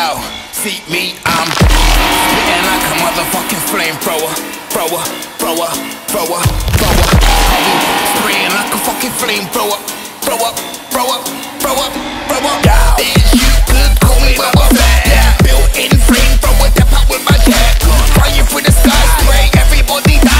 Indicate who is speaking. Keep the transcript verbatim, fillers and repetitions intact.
Speaker 1: Yo, see me, I'm spitting like a motherfucking flamethrower, thrower, thrower, thrower, thrower. I'm spraying like a fucking flamethrower, thrower, thrower, thrower, thrower. Bitch, you could call me Bubba Fett. Yeah, built-in flamethrower, tap out with my cat. Flying through the sky, spray everybody down.